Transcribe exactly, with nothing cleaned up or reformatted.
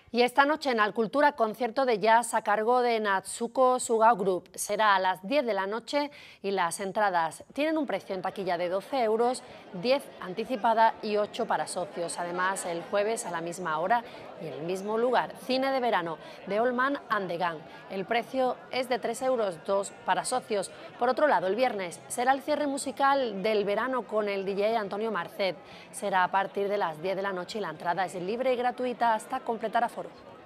Y esta noche en Alcultura, concierto de jazz a cargo de Natsuko Sugao Group. Será a las diez de la noche y las entradas tienen un precio en taquilla de doce euros, diez anticipada y ocho para socios. Además, el jueves a la misma hora y en el mismo lugar, cine de verano de Old Man and the Gang. El precio es de tres euros, dos para socios. Por otro lado, el viernes será el cierre musical del verano con el D J Antonio Marcet. Será a partir de las diez de la noche y la entrada es libre y gratuita hasta completar aforo.